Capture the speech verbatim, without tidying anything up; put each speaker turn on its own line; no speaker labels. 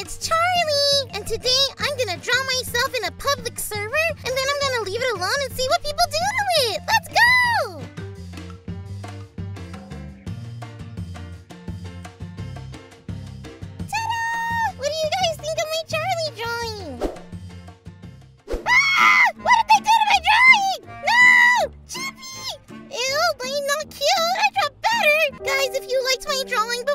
it's Charlie! And today I'm gonna draw myself in a public server, and then I'm gonna leave it alone and see what people do to it! Let's go! Ta-da! What do you guys think of my Charlie drawing? Ah! What did they do to my drawing? No! Chippy! Ew, I'm not cute! I draw better! Guys, if you liked my drawing